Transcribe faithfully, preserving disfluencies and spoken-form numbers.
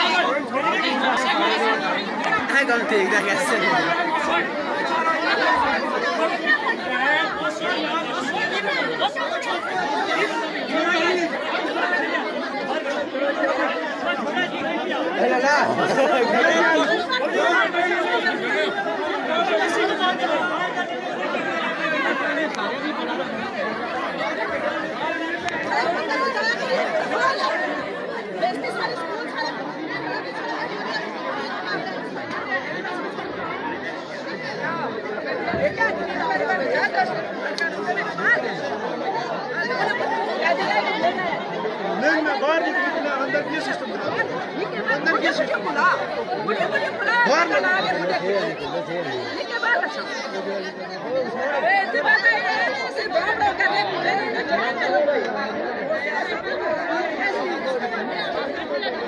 Không tiền ra cả xin. Đây là la. नहीं मैं बाहर निकलना अंदर ये सिस्टम अंदर ये सिस्टम बाहर ना